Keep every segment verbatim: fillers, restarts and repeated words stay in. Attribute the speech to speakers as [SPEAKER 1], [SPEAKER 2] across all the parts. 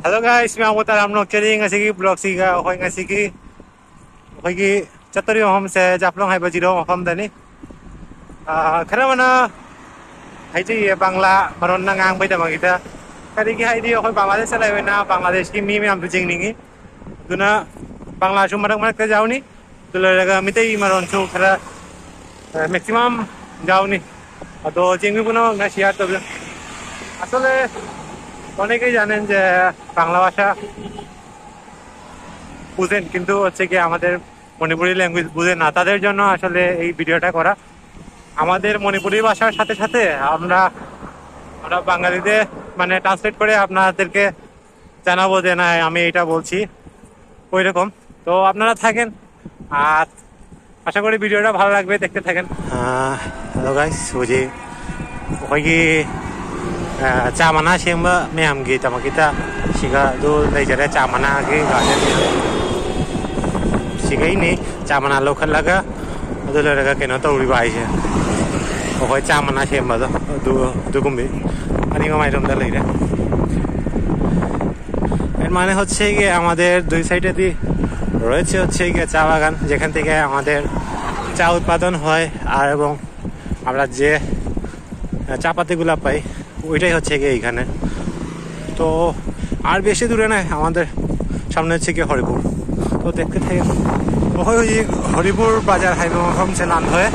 [SPEAKER 1] Hello guys, मैं आपको ताराम लोग चलेंगे ngasi की ब्लॉग सीगा होय ngasi की होय की चतुरी हम से जापलों है बजीरो हम दनी खरा मना है जी ये बांग्ला मरोन ना ngang बै दमा kita kali की है दी होय बांग्लादेश से लाए ना बांग्लादेश की मी में हम तुझे निंगी दुना बांग्ला चुम मरक मरक जाओ नी तो लगा मिते ही मरोन चुम खरा मैक्सिमम जाओ नी तो जिंगी पुना ngasi यार तो আসলে অনেকেই জানেন যে বাংলা ভাষা বুঝেন কিন্তু হচ্ছে কি আমাদের মণিপুরি ল্যাঙ্গুয়েজ বুঝেন না তাদের জন্য আসলে এই ভিডিওটা করা আমাদের মণিপুরি ভাষার সাথে সাথে আমরা আমরা বাঙালিতে মানে ট্রান্সলেট করে আপনাদেরকে জানাবো যে না আমি এটা বলছি ওই রকম তো আপনারা থাকেন আর আশা করি ভিডিওটা ভালো লাগবে দেখতে থাকেন হ্যালো গাইস ওজি ওই चामना सेंब मैम की तमकिता सिगा दो लेजरे चामना की गार्डन सिगैनी चामना लोखलगा अदु लरगा केनो तौरि बाइसे ओखय चामना सेंब दो दु दुगुमबि अनि माइरम दा लैरे এর মানে হচ্ছে কি আমাদের দুই সাইডে দি রয়েছে হচ্ছে কি চা বাগান যেখান থেকে আমাদের চা উৎপাদন হয় আর এবং আমরা যে চা পাতিগুলো পাই ওইটাই হচ্ছে কি এইখানে তো আর বেশি দূরে না আমাদের সামনে হচ্ছে কি হরিপুর তো দেখতে থাকি ওই হরিপুর বাজার হাইওয়ে से लान हुए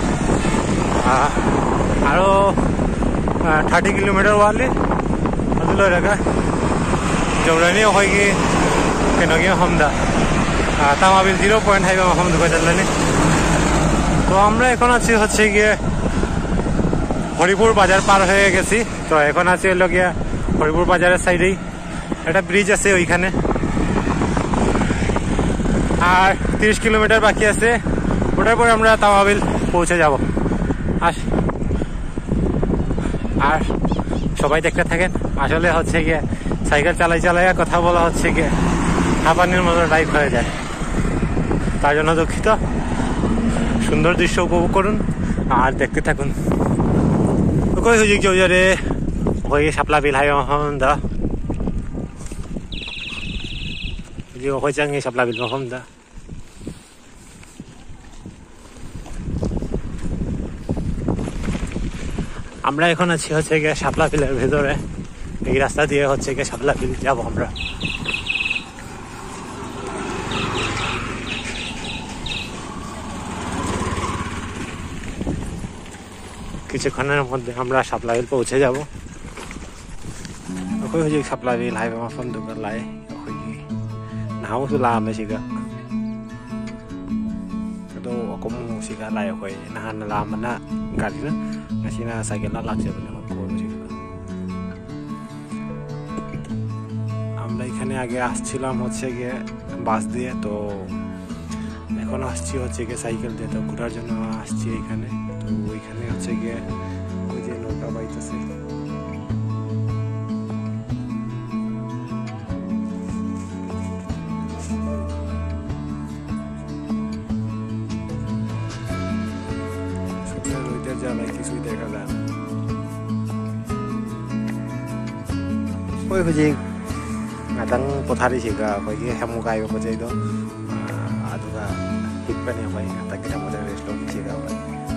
[SPEAKER 1] आरो थर्टी किलोमीटर वाले अदुलो रगा जौरानी होगी केनोगी हमदा तामाबिल জিরো পয়েন্ট হাইওয়ে हम दुगा चललानी তো আমরা এখন আছি হচ্ছে কি হরিপুর বাজার পার হয়ে গেছি তো এখন আছে হলো গিয়া হরিপুর বাজারের সাইডেই একটা ব্রিজ আছে ওইখানে আর তিরিশ কিলোমিটার বাকি আছে ওটার পরে আমরা তামাবিল পৌঁছে যাব আর আর সবাই দেখতে থাকেন আসলে হচ্ছে গিয়ে সাইকেল চালাই চালাই কথা বলা হচ্ছে গিয়ে হাঁপানির মতো ড্রাইভ হয়ে যায় তার জন্য দুঃখিত সুন্দর দৃশ্য উপভোগ করুন আর দেখতে থাকুন कोई हुई जो जरे कोई सापला बिल है हम दा जो कोई चंगे सापला बिल हम दा আমরা এখন আছি হচ্ছে কি সাপলা বিলের ভিতরে এই রাস্তা দিয়ে হচ্ছে কি সাপলা বিল যাব আমরা কিছুক্ষণের মধ্যে আমরা সাপলা বিল পৌঁছে যাব ওই হচ্ছে সাপলা বিল হাইওয়ে মাফন দুগার লাই ওই নাও সুলা আমে সিগা তো কম সিগা লাই ওই নাহান লামনা গাড়ি না আসিনা সাইকেল না লাগছে বলে কোন সিগা আমরা এখানে আগে আসছিলাম হচ্ছে গিয়ে বাস দিয়ে তো এখন আসছি হচ্ছে গিয়ে সাইকেল দিয়ে তো ঘোরার জন্য আসছি এখানে তো ওইখানে হচ্ছে গিয়ে ওই যে নৌকা বাইতেছে রোদের জ্বালায় কিছুই দেখা যায় না ওই হচ্ছে ngadang pothari siga kogi hamukai ko jai do aduga hitpani hoy ataki আমাদের রেস্ট লং siga hoy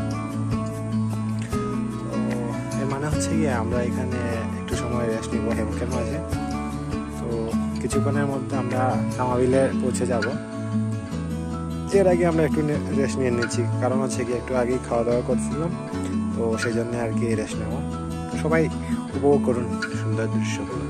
[SPEAKER 1] তো এর মানে হচ্ছে কি আমরা এখানে একটু সময় রেস্ট নিব হেমকের মাঝে তো কিছুক্ষণের মধ্যে আমরা তামাবিলে পৌঁছে যাব এর আগে আমরা একটু রেস্ট নিয়ে নিচ্ছি কারণ হচ্ছে কি একটু আগেই খাওয়া দাওয়া করছিলাম তো সেই জন্য আর কি রেস্ট নেওয়া তো সবাই উপভোগ করুন সুন্দর দৃশ্যগুলো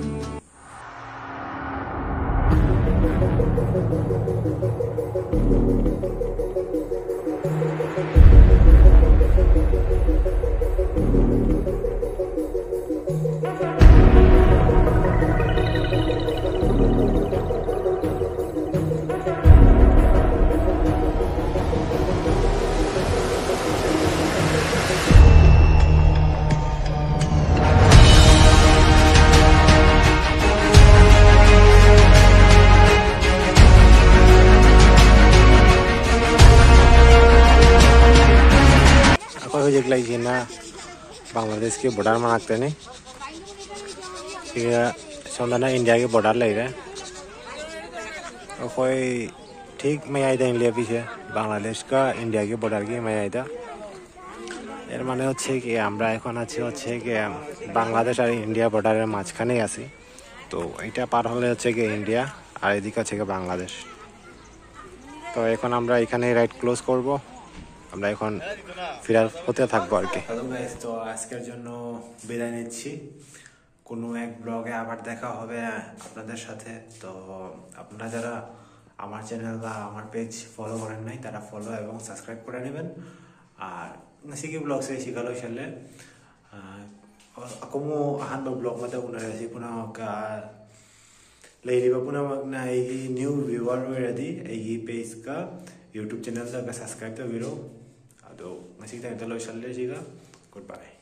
[SPEAKER 1] ना बांग्लादेश के बॉर्डर में आते नहीं संदाना इंडिया के बॉर्डर लग रहा है कोई ठीक मयादा इंडिया पीछे बांग्लादेश का इंडिया के बॉर्डर की मयादा এর মানে হচ্ছে কি আমরা এখন আছি হচ্ছে কি বাংলাদেশ আর ইন্ডিয়া বর্ডারের মাঝখানেই আছি তো এটা পার হলে হচ্ছে কি ইন্ডিয়া আর এদিকে হচ্ছে কি বাংলাদেশ তো এখন আমরা এখানে রাইড ক্লোজ করব আমরা এখন ফিরার হতে থাকবো আর কি হ্যালো গাইস তো আজকের জন্য বিদায় নিচ্ছি কোনো এক ব্লগে আবার দেখা হবে আপনাদের সাথে তো আপনারা যারা আমার চ্যানেল বা আমার পেজ ফলো করেন নাই তারা ফলো এবং সাবস্ক্রাইব করে নেবেন আর ngasigi blog saya sih kalau misalnya aku mau ahan blog mata una sih puna ka lady ba puna magna ei new viewer ready ei page ka YouTube channel da ka subscribe to video ado ngasigi ta talo misalnya sih ka goodbye